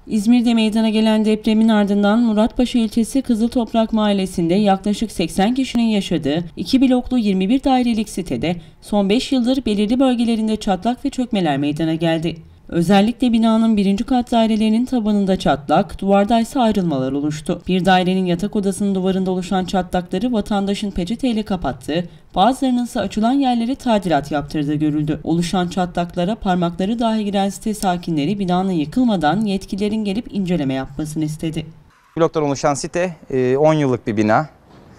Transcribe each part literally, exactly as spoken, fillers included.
İzmir'de meydana gelen depremin ardından Muratpaşa ilçesi Kızıltoprak Mahallesi'nde yaklaşık seksen kişinin yaşadığı iki bloklu yirmi bir dairelik sitede son beş yıldır belirli bölgelerinde çatlak ve çökmeler meydana geldi. Özellikle binanın birinci kat dairelerinin tabanında çatlak, duvarda ise ayrılmalar oluştu. Bir dairenin yatak odasının duvarında oluşan çatlakları vatandaşın peçeteyle kapattığı, bazılarının ise açılan yerlere tadilat yaptırdığı görüldü. Oluşan çatlaklara parmakları dahi giren site sakinleri binanın yıkılmadan yetkililerin gelip inceleme yapmasını istedi. Bloktan oluşan site on yıllık bir bina.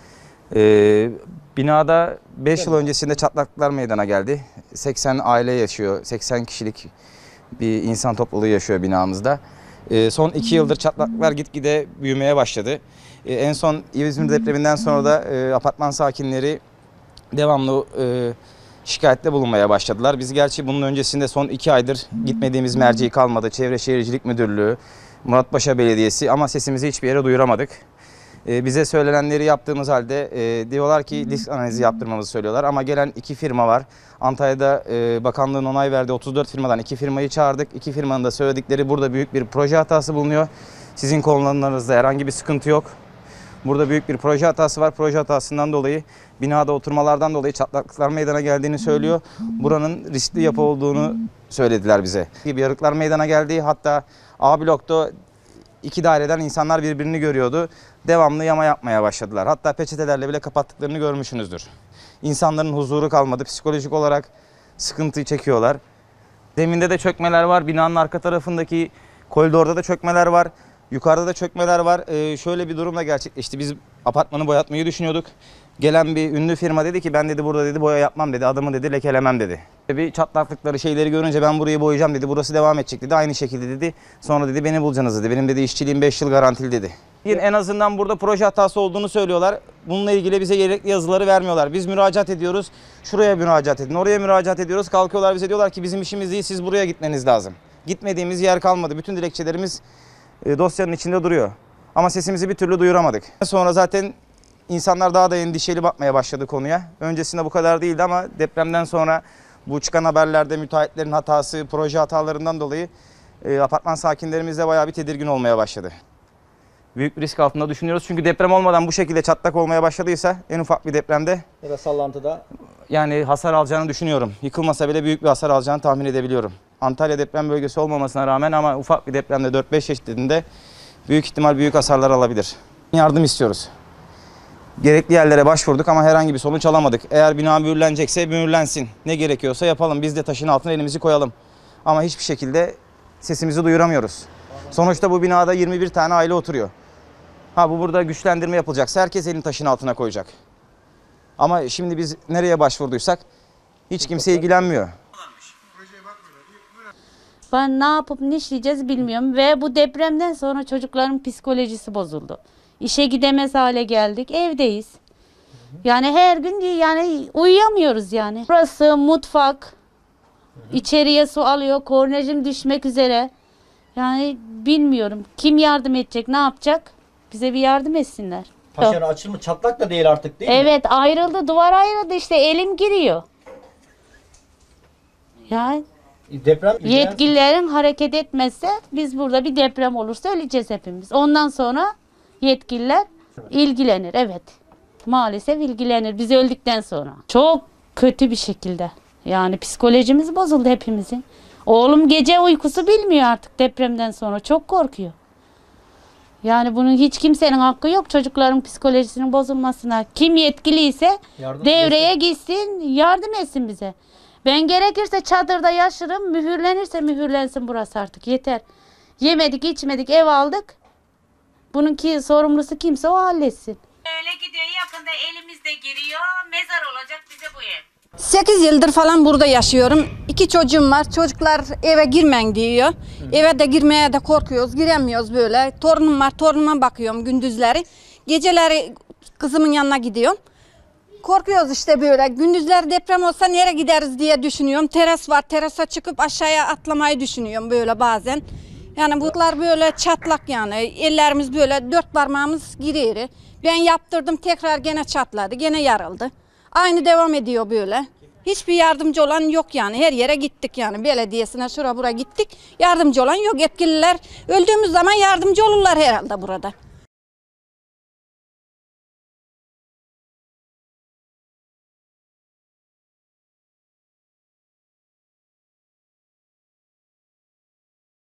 Binada beş yıl öncesinde çatlaklar meydana geldi. seksen aile yaşıyor, seksen kişilik bir insan topluluğu yaşıyor binamızda. E, son iki yıldır çatlaklar gitgide büyümeye başladı. E, en son İzmir depreminden sonra da e, apartman sakinleri devamlı e, şikayette bulunmaya başladılar. Biz gerçi bunun öncesinde son iki aydır gitmediğimiz merci kalmadı. Çevre Şehircilik Müdürlüğü, Muratpaşa Belediyesi ama sesimizi hiçbir yere duyuramadık. E, bize söylenenleri yaptığımız halde e, diyorlar ki risk analizi yaptırmamızı söylüyorlar ama gelen iki firma var. Antalya'da e, bakanlığın onay verdiği otuz dört firmadan iki firmayı çağırdık. İki firmanın da söyledikleri burada büyük bir proje hatası bulunuyor. Sizin konularınızda herhangi bir sıkıntı yok. Burada büyük bir proje hatası var. Proje hatasından dolayı binada oturmalardan dolayı çatlaklıklar meydana geldiğini söylüyor. Buranın riskli yapı olduğunu söylediler bize. Bir yarıklar meydana geldi. Hatta A blokta iki daireden insanlar birbirini görüyordu. Devamlı yama yapmaya başladılar. Hatta peçetelerle bile kapattıklarını görmüşsünüzdür. İnsanların huzuru kalmadı. Psikolojik olarak sıkıntı çekiyorlar. Zeminde de çökmeler var. Binanın arka tarafındaki koridorda da çökmeler var. Yukarıda da çökmeler var. Ee, şöyle bir durumla gerçekleşti. Biz apartmanı boyatmayı düşünüyorduk. Gelen bir ünlü firma dedi ki ben dedi burada dedi boya yapmam dedi. Adımı dedi lekelemem dedi. Bir çatlaklıkları şeyleri görünce ben burayı boyayacağım dedi. Burası devam edecek dedi. Aynı şekilde dedi. Sonra dedi beni bulacaksınız dedi. Benim dedi işçiliğim beş yıl garantili dedi. En azından burada proje hatası olduğunu söylüyorlar. Bununla ilgili bize gerekli yazıları vermiyorlar. Biz müracaat ediyoruz. Şuraya müracaat edin. Oraya müracaat ediyoruz. Kalkıyorlar bize diyorlar ki bizim işimiz değil. Siz buraya gitmeniz lazım. Gitmediğimiz yer kalmadı. Bütün dilekçelerimiz e, dosyanın içinde duruyor. Ama sesimizi bir türlü duyuramadık. Sonra zaten insanlar daha da endişeli bakmaya başladı konuya. Öncesinde bu kadar değildi ama depremden sonra bu çıkan haberlerde müteahhitlerin hatası, proje hatalarından dolayı e, apartman sakinlerimiz de bayağı bir tedirgin olmaya başladı. Büyük bir risk altında düşünüyoruz. Çünkü deprem olmadan bu şekilde çatlak olmaya başladıysa en ufak bir depremde ya da sallantıda yani hasar alacağını düşünüyorum. Yıkılmasa bile büyük bir hasar alacağını tahmin edebiliyorum. Antalya deprem bölgesi olmamasına rağmen ama ufak bir depremde dört beş şiddetinde büyük ihtimal büyük hasarlar alabilir. Yardım istiyoruz. Gerekli yerlere başvurduk ama herhangi bir sonuç alamadık. Eğer bina mühürlenecekse mühürlensin. Ne gerekiyorsa yapalım. Biz de taşın altına elimizi koyalım. Ama hiçbir şekilde sesimizi duyuramıyoruz. Sonuçta bu binada yirmi bir tane aile oturuyor. Ha bu burada güçlendirme yapılacaksa herkes elini taşın altına koyacak. Ama şimdi biz nereye başvurduysak hiç kimse ilgilenmiyor. Ben ne yapıp ne işleyeceğiz bilmiyorum ve bu depremden sonra çocukların psikolojisi bozuldu. İşe gidemez hale geldik, evdeyiz. Yani her gün yani uyuyamıyoruz yani. Burası mutfak, içeriye su alıyor, kornejim düşmek üzere. Yani bilmiyorum kim yardım edecek, ne yapacak? Bize bir yardım etsinler. taşları açılma çatlak da değil artık değil mi? Evet ayrıldı, duvar ayrıldı işte elim giriyor. Yani Deprem yetkililerin hareket etmezse biz burada bir deprem olursa öleceğiz hepimiz. Ondan sonra yetkililer ilgilenir. Evet. Maalesef ilgilenir biz öldükten sonra. Çok kötü bir şekilde. Yani psikolojimiz bozuldu hepimizin. Oğlum gece uykusu bilmiyor artık depremden sonra. Çok korkuyor. Yani bunun hiç kimsenin hakkı yok çocukların psikolojisinin bozulmasına. Kim yetkiliyse yardım devreye etsin. Gitsin, yardım etsin bize. Ben gerekirse çadırda yaşarım, mühürlenirse mühürlensin burası artık yeter. Yemedik, içmedik, ev aldık. Bununki sorumlusu kimse o halletsin. Öyle gidiyor yakında elimizde giriyor, mezar olacak bize bu ev. sekiz yıldır falan burada yaşıyorum. İki çocuğum var. Çocuklar eve girmen diyor. Hı. Eve de girmeye de korkuyoruz. Giremiyoruz böyle. Torunum var. Torunuma bakıyorum gündüzleri. Geceleri kızımın yanına gidiyorum. Korkuyoruz işte böyle. Gündüzler deprem olsa nereye gideriz diye düşünüyorum. Teras var. Terasa çıkıp aşağıya atlamayı düşünüyorum böyle bazen. Yani bunlar böyle çatlak yani. Ellerimiz böyle dört parmağımız giriyor. Ben yaptırdım tekrar gene çatladı. Gene yarıldı. Aynı devam ediyor böyle. Hiçbir yardımcı olan yok yani. Her yere gittik yani. Belediyesine şura bura gittik. Yardımcı olan yok. Yetkililer öldüğümüz zaman yardımcı olurlar herhalde burada.